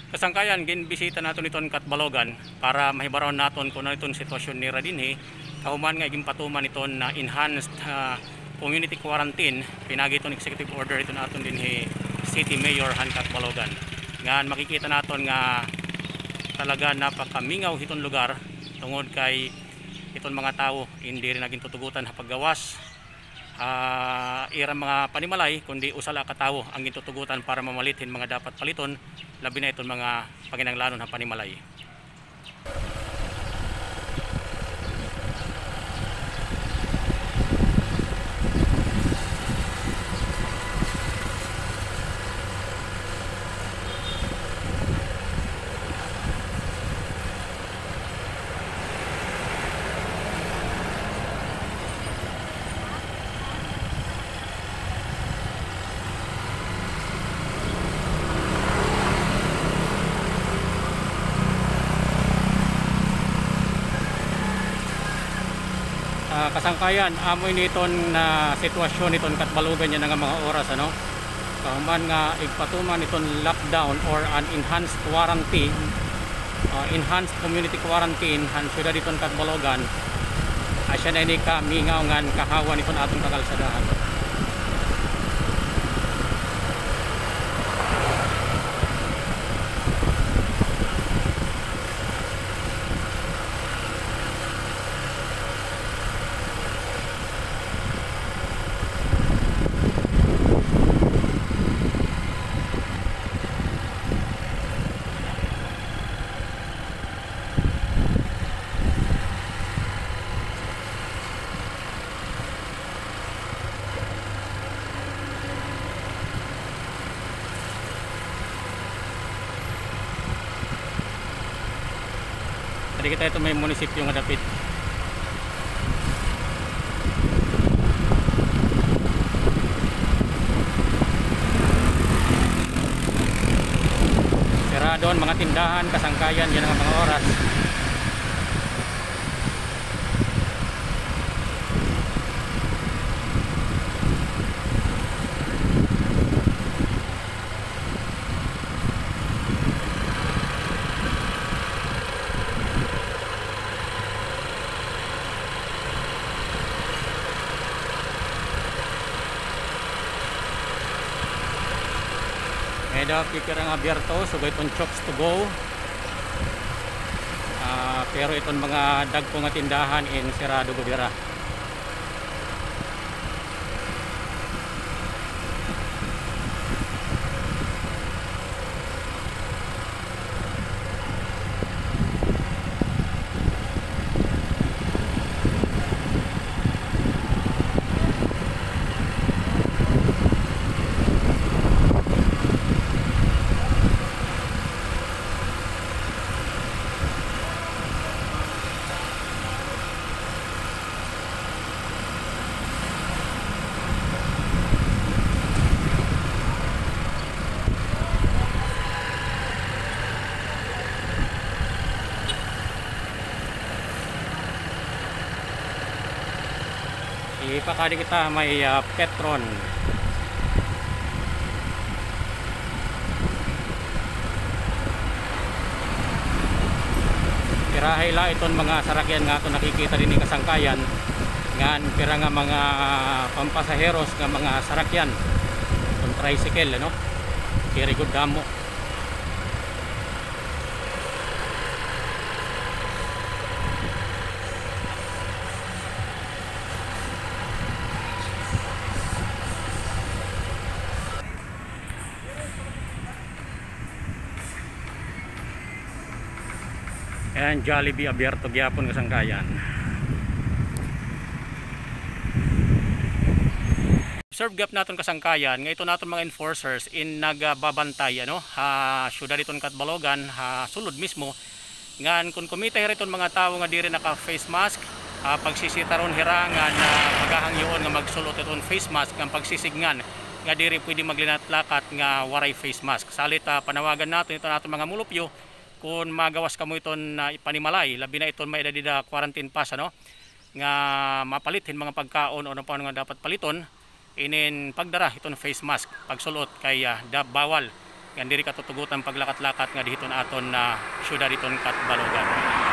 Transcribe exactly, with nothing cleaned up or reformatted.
Kasangkayan ginbisita naton iton Katbalogan para mahibaron naton kung ano itong sitwasyon ni Radinhi kahuman nga gimpatuman iton na enhanced uh, community quarantine pinagi iton executive order iton naton dinhi City Mayor Han Katbalogan. Nga makikita naton nga talaga napakamingaw iton lugar tungod kay iton mga tao hindi rin naging tutugutan hapaggawas uh, irang mga panimalay kundi usala ka tawo ang gintutugutan para mamalitin mga dapat paliton labi na iton mga panginanglanon ng panimalay. Uh, kasangkayan amoy niton na uh, sitwasyon niton Katbalogan yan nga mga oras ano kahuman nga igpatuman niton lockdown or an enhanced quarantine uh, enhanced community quarantine han syudad niton Katbalogan asya na ini ka mingaw ngan kahawan niton atong kakalsadahan. Tadi kita itu may munisipyo nga dapit. Sira doon mga tindahan, kasangkayan, yan ang mga oras. Medyo pikir ang abierto sugay itong shops to go uh, pero itong mga dagko nga tindahan in sirado gubira. Ipakadi kita may uh, Petron. Pirahay la iton mga sarakyan nga ito nakikita din ni kasangkayan ngan pira nga mga pampasaheros nga mga sarakyan itong tricycle ano very good damo. Ayan, Jollibee abierto gyapon kasangkayan. Observe gap naton kasangkayan nga ito naton mga enforcers in nagbabantay ano ha syudad iton Katbalogan ha sulod mismo ngan kun kumita hiriton mga tawo nga diri naka face mask ha, pagsisita ron hira nga na magahangyoon nga magsulot iton face mask nga pagsisignan nga diri pwede maglinatlakat nga waray face mask salit uh, panawagan naton ito naton mga mulupyo kung magawas kamo iton na uh, ipanimalay labi na iton may edadida quarantine pass ano nga mapalitin mga pagkaon o ano pa nga dapat paliton inin pagdara iton face mask pagsulot kay uh, bawal Yan diri katutugutan paglakat-lakat nga dihiton aton na syudad diton kat Balogan.